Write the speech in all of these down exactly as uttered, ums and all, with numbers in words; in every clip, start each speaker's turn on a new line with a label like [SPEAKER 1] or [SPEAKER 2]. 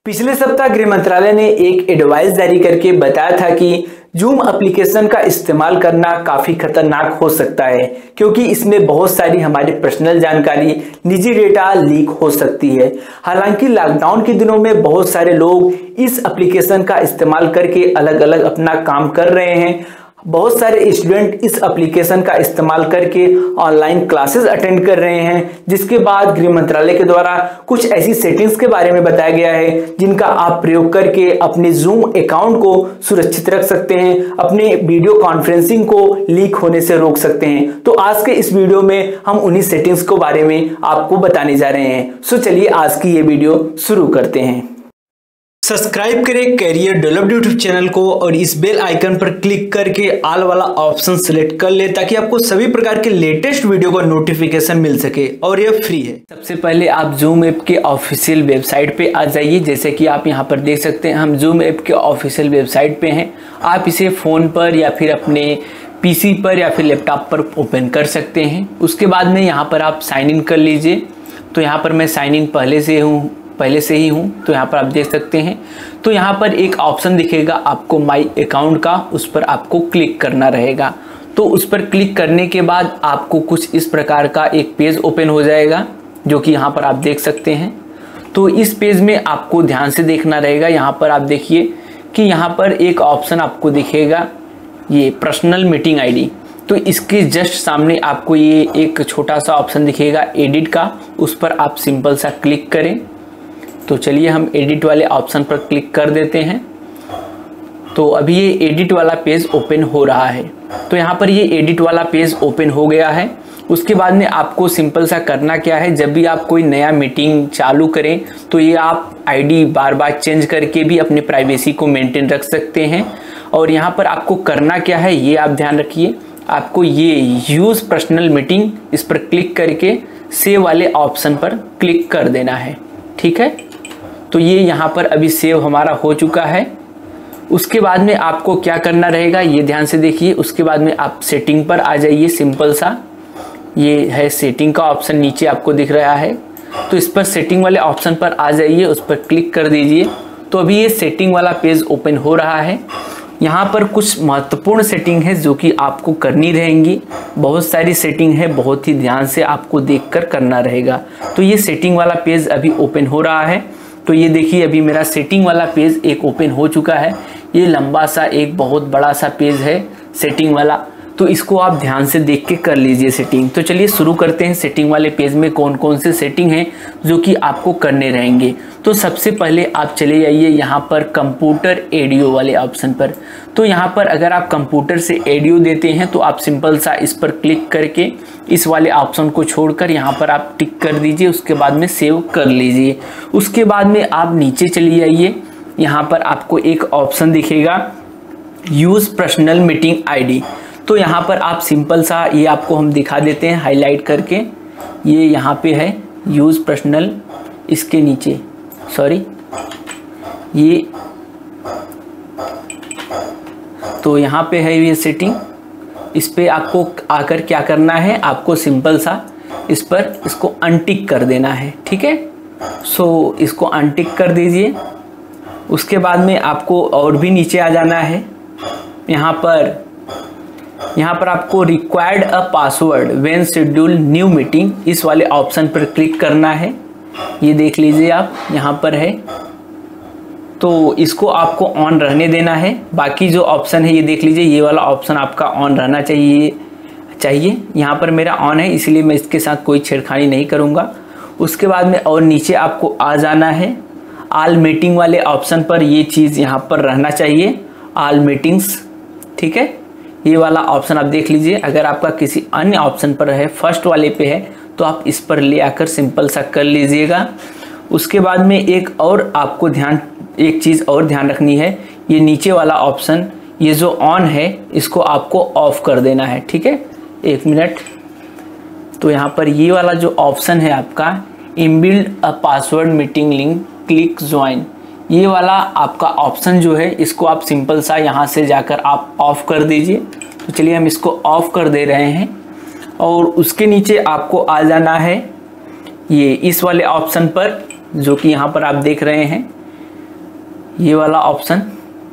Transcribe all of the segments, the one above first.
[SPEAKER 1] पिछले सप्ताह गृह मंत्रालय ने एक एडवाइस जारी करके बताया था कि जूम एप्लीकेशन का इस्तेमाल करना काफी खतरनाक हो सकता है, क्योंकि इसमें बहुत सारी हमारी पर्सनल जानकारी, निजी डेटा लीक हो सकती है। हालांकि लॉकडाउन के दिनों में बहुत सारे लोग इस एप्लीकेशन का इस्तेमाल करके अलग अलग अपना काम कर रहे हैं। बहुत सारे स्टूडेंट इस एप्लीकेशन का इस्तेमाल करके ऑनलाइन क्लासेस अटेंड कर रहे हैं, जिसके बाद गृह मंत्रालय के द्वारा कुछ ऐसी सेटिंग्स के बारे में बताया गया है जिनका आप प्रयोग करके अपने जूम अकाउंट को सुरक्षित रख सकते हैं, अपने वीडियो कॉन्फ्रेंसिंग को लीक होने से रोक सकते हैं। तो आज के इस वीडियो में हम उन्हीं सेटिंग्स के बारे में आपको बताने जा रहे हैं। सो चलिए आज की ये वीडियो शुरू करते हैं। सब्सक्राइब करें कैरियर डेवलप्ड यूट्यूब चैनल को और इस बेल आइकन पर क्लिक करके ऑल वाला ऑप्शन सिलेक्ट कर ले, ताकि आपको सभी प्रकार के लेटेस्ट वीडियो का नोटिफिकेशन मिल सके और यह फ्री है। सबसे पहले आप जूम ऐप के ऑफिशियल वेबसाइट पे आ जाइए। जैसे कि आप यहां पर देख सकते हैं, हम जूम ऐप के ऑफिशियल वेबसाइट पे हैं। आप इसे फ़ोन पर या फिर अपने पीसी पर या फिर लैपटॉप पर ओपन कर सकते हैं। उसके बाद में यहाँ पर आप साइन इन कर लीजिए। तो यहाँ पर मैं साइन इन पहले से हूँ पहले से ही हूँ तो यहाँ पर आप देख सकते हैं। तो यहाँ पर एक ऑप्शन दिखेगा आपको माई अकाउंट का, उस पर आपको क्लिक करना रहेगा। तो उस पर क्लिक करने के बाद आपको कुछ इस प्रकार का एक पेज ओपन हो जाएगा, जो कि यहाँ पर आप देख सकते हैं। तो इस पेज में आपको ध्यान से देखना रहेगा। यहाँ पर आप देखिए कि यहाँ पर एक ऑप्शन आपको दिखेगा, ये पर्सनल मीटिंग आई डी। तो इसके जस्ट सामने आपको ये एक छोटा सा ऑप्शन दिखेगा एडिट का, उस पर आप सिंपल सा क्लिक करें। तो चलिए हम एडिट वाले ऑप्शन पर क्लिक कर देते हैं। तो अभी ये एडिट वाला पेज ओपन हो रहा है। तो यहाँ पर ये एडिट वाला पेज ओपन हो गया है। उसके बाद में आपको सिंपल सा करना क्या है, जब भी आप कोई नया मीटिंग चालू करें तो ये आप आईडी बार बार चेंज करके भी अपने प्राइवेसी को मेंटेन रख सकते हैं। और यहाँ पर आपको करना क्या है ये आप ध्यान रखिए। आपको ये यूज़ पर्सनल मीटिंग, इस पर क्लिक करके सेव वाले ऑप्शन पर क्लिक कर देना है। ठीक है, तो ये यहाँ पर अभी सेव हमारा हो चुका है। उसके बाद में आपको क्या करना रहेगा ये ध्यान से देखिए। उसके बाद में आप सेटिंग पर आ जाइए। सिंपल सा ये है सेटिंग का ऑप्शन, नीचे आपको दिख रहा है। तो इस पर सेटिंग वाले ऑप्शन पर आ जाइए, उस पर क्लिक कर दीजिए। तो अभी ये सेटिंग वाला पेज ओपन हो रहा है। यहाँ पर कुछ महत्वपूर्ण सेटिंग है जो कि आपको करनी रहेंगी। बहुत सारी सेटिंग है, बहुत ही ध्यान से आपको देखकर करना रहेगा। तो ये सेटिंग वाला पेज अभी ओपन हो रहा है। तो ये देखिए अभी मेरा सेटिंग वाला पेज एक ओपन हो चुका है। ये लंबा सा एक बहुत बड़ा सा पेज है सेटिंग वाला, तो इसको आप ध्यान से देख के कर लीजिए सेटिंग। तो चलिए शुरू करते हैं। सेटिंग वाले पेज में कौन कौन से सेटिंग हैं जो कि आपको करने रहेंगे। तो सबसे पहले आप चले जाइए यहाँ पर कंप्यूटर ऑडियो वाले ऑप्शन पर। तो यहाँ पर अगर आप कंप्यूटर से ऑडियो देते हैं तो आप सिंपल सा इस पर क्लिक करके इस वाले ऑप्शन को छोड़कर यहाँ पर आप टिक कर दीजिए। उसके बाद में सेव कर लीजिए। उसके बाद में आप नीचे चली जाइए। यहाँ पर आपको एक ऑप्शन दिखेगा use personal meeting I D. तो यहाँ पर आप सिंपल सा ये आपको हम दिखा देते हैं हाईलाइट करके। ये यहाँ पे है यूज़ पर्सनल, इसके नीचे सॉरी ये, तो यहाँ पे है ये सेटिंग। इस पे आपको आकर क्या करना है, आपको सिंपल सा इस पर इसको अनटिक कर देना है। ठीक है, सो इसको अनटिक कर दीजिए। उसके बाद में आपको और भी नीचे आ जाना है। यहाँ पर यहाँ पर आपको required a password when schedule new meeting, इस वाले ऑप्शन पर क्लिक करना है। ये देख लीजिए आप यहाँ पर है, तो इसको आपको ऑन रहने देना है। बाकी जो ऑप्शन है ये देख लीजिए, ये वाला ऑप्शन आपका ऑन रहना चाहिए चाहिए यहाँ पर मेरा ऑन है, इसलिए मैं इसके साथ कोई छेड़खानी नहीं करूँगा। उसके बाद में और नीचे आपको आ जाना है ऑल मीटिंग वाले ऑप्शन पर। ये चीज़ यहाँ पर रहना चाहिए, ऑल मीटिंग्स। ठीक है, ये वाला ऑप्शन आप देख लीजिए। अगर आपका किसी अन्य ऑप्शन पर है, फर्स्ट वाले पे है, तो आप इस पर ले आकर सिंपल सा कर लीजिएगा। उसके बाद में एक और आपको ध्यान एक चीज़ और ध्यान रखनी है, ये नीचे वाला ऑप्शन ये जो ऑन है इसको आपको ऑफ कर देना है। ठीक है, एक मिनट। तो यहाँ पर ये वाला जो ऑप्शन है आपका inbuilt uh password meeting link click join, ये वाला आपका ऑप्शन जो है इसको आप सिंपल सा यहाँ से जाकर आप ऑफ कर दीजिए। तो चलिए हम इसको ऑफ कर दे रहे हैं। और उसके नीचे आपको आ जाना है ये इस वाले ऑप्शन पर, जो कि यहाँ पर आप देख रहे हैं ये वाला ऑप्शन।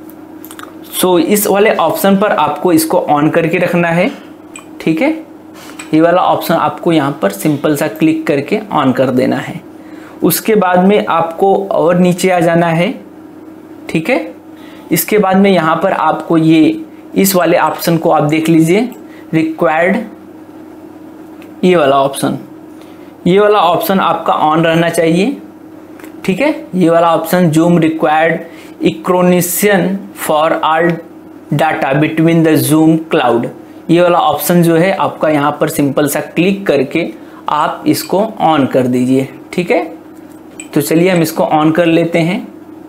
[SPEAKER 1] सो इस वाले ऑप्शन पर आपको इसको ऑन करके रखना है, ठीक है। ये वाला ऑप्शन आपको यहाँ पर सिंपल सा क्लिक करके ऑन कर देना है। उसके बाद में आपको और नीचे आ जाना है, ठीक है। इसके बाद में यहाँ पर आपको ये इस वाले ऑप्शन को आप देख लीजिए, रिक्वायर्ड, ये वाला ऑप्शन, ये वाला ऑप्शन आपका ऑन रहना चाहिए, ठीक है। ये वाला option Zoom required encryption for all data between the Zoom cloud, ये वाला ऑप्शन जो है आपका यहाँ पर सिंपल सा क्लिक करके आप इसको ऑन कर दीजिए, ठीक है। तो चलिए हम इसको ऑन कर लेते हैं।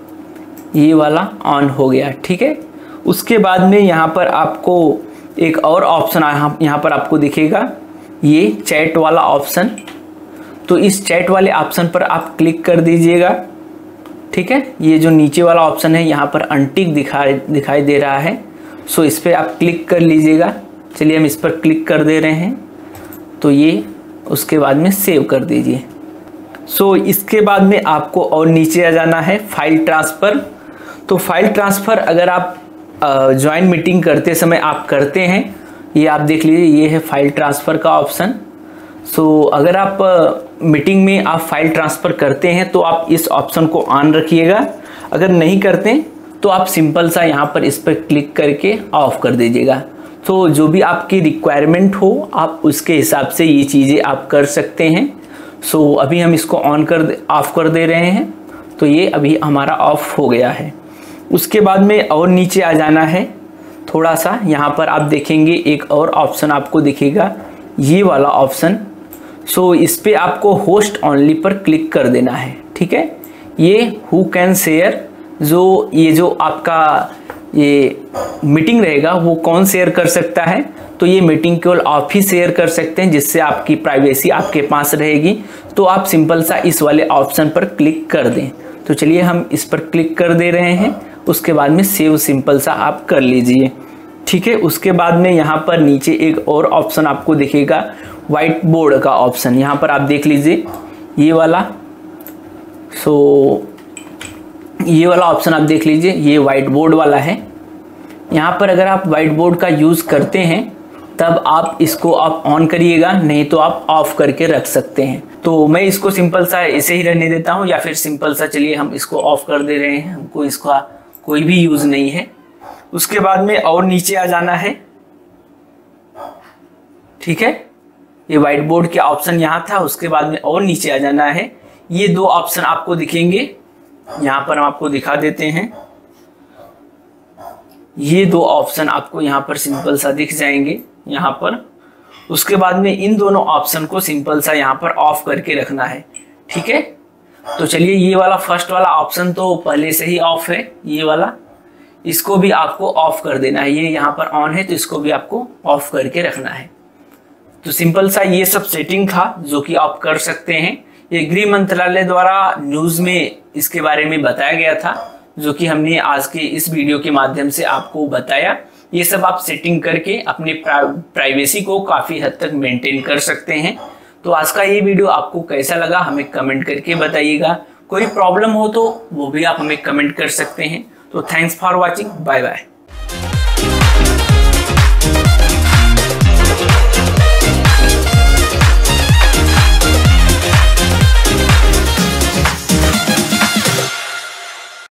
[SPEAKER 1] ये वाला ऑन हो गया, ठीक है। उसके बाद में यहाँ पर आपको एक और ऑप्शन यहाँ पर आपको दिखेगा, ये चैट वाला ऑप्शन। तो इस चैट वाले ऑप्शन पर आप क्लिक कर दीजिएगा, ठीक है। ये जो नीचे वाला ऑप्शन है यहाँ पर अनटिक दिखाई दिखाई दे रहा है, सो इस पर आप क्लिक कर लीजिएगा। चलिए हम इस पर क्लिक कर दे रहे हैं, तो ये उसके बाद में सेव कर दीजिए। सो इसके बाद में आपको और नीचे आ जाना है, फाइल ट्रांसफ़र। तो फाइल ट्रांसफ़र अगर आप ज्वाइन मीटिंग करते समय आप करते हैं, ये आप देख लीजिए, ये है फाइल ट्रांसफ़र का ऑप्शन। सो अगर आप मीटिंग में आप फाइल ट्रांसफ़र करते हैं तो आप इस ऑप्शन को ऑन रखिएगा। अगर नहीं करते तो आप सिंपल सा यहाँ पर इस पर क्लिक करके ऑफ कर दीजिएगा। तो जो भी आपकी रिक्वायरमेंट हो आप उसके हिसाब से ये चीज़ें आप कर सकते हैं। सो अभी हम इसको ऑन कर ऑफ कर दे रहे हैं, तो ये अभी हमारा ऑफ हो गया है। उसके बाद में और नीचे आ जाना है थोड़ा सा, यहाँ पर आप देखेंगे एक और ऑप्शन आपको दिखेगा, ये वाला ऑप्शन। सो इस पे आपको होस्ट ओनली पर क्लिक कर देना है, ठीक है। ये हु कैन शेयर, जो ये जो आपका ये मीटिंग रहेगा वो कौन शेयर कर सकता है, तो ये मीटिंग केवल आप ही शेयर कर सकते हैं, जिससे आपकी प्राइवेसी आपके पास रहेगी। तो आप सिंपल सा इस वाले ऑप्शन पर क्लिक कर दें। तो चलिए हम इस पर क्लिक कर दे रहे हैं। उसके बाद में सेव सिंपल सा आप कर लीजिए, ठीक है। उसके बाद में यहाँ पर नीचे एक और ऑप्शन आपको दिखेगा, व्हाइट बोर्ड का ऑप्शन। यहाँ पर आप देख लीजिए ये वाला, सो ये वाला ऑप्शन आप देख लीजिए, ये व्हाइट बोर्ड वाला है। यहाँ पर अगर आप व्हाइट बोर्ड का यूज़ करते हैं तब आप इसको आप ऑन करिएगा, नहीं तो आप ऑफ करके रख सकते हैं। तो मैं इसको सिंपल सा ऐसे ही रहने देता हूँ, या फिर सिंपल सा चलिए हम इसको ऑफ कर दे रहे हैं, हमको इसका कोई भी यूज़ नहीं है। उसके बाद में और नीचे आ जाना है, ठीक है। ये व्हाइट बोर्ड के ऑप्शन यहाँ था, उसके बाद में और नीचे आ जाना है। ये दो ऑप्शन आपको दिखेंगे, यहाँ पर हम आपको दिखा देते हैं। ये दो ऑप्शन आपको यहाँ पर सिंपल सा दिख जाएंगे यहाँ पर। उसके बाद में इन दोनों ऑप्शन को सिंपल सा यहाँ पर ऑफ करके रखना है, ठीक है। तो चलिए ये वाला फर्स्ट वाला ऑप्शन तो पहले से ही ऑफ है, ये वाला, इसको भी आपको ऑफ कर देना है। ये यहाँ पर ऑन है तो इसको भी आपको ऑफ करके रखना है। तो सिंपल सा ये सब सेटिंग था जो कि आप कर सकते हैं। ये गृह मंत्रालय द्वारा न्यूज़ में इसके बारे में बताया गया था, जो कि हमने आज के इस वीडियो के माध्यम से आपको बताया। ये सब आप सेटिंग करके अपने प्राइवेसी को काफ़ी हद तक मेंटेन कर सकते हैं। तो आज का ये वीडियो आपको कैसा लगा हमें कमेंट करके बताइएगा। कोई प्रॉब्लम हो तो वो भी आप हमें कमेंट कर सकते हैं। तो thanks for watching, bye bye.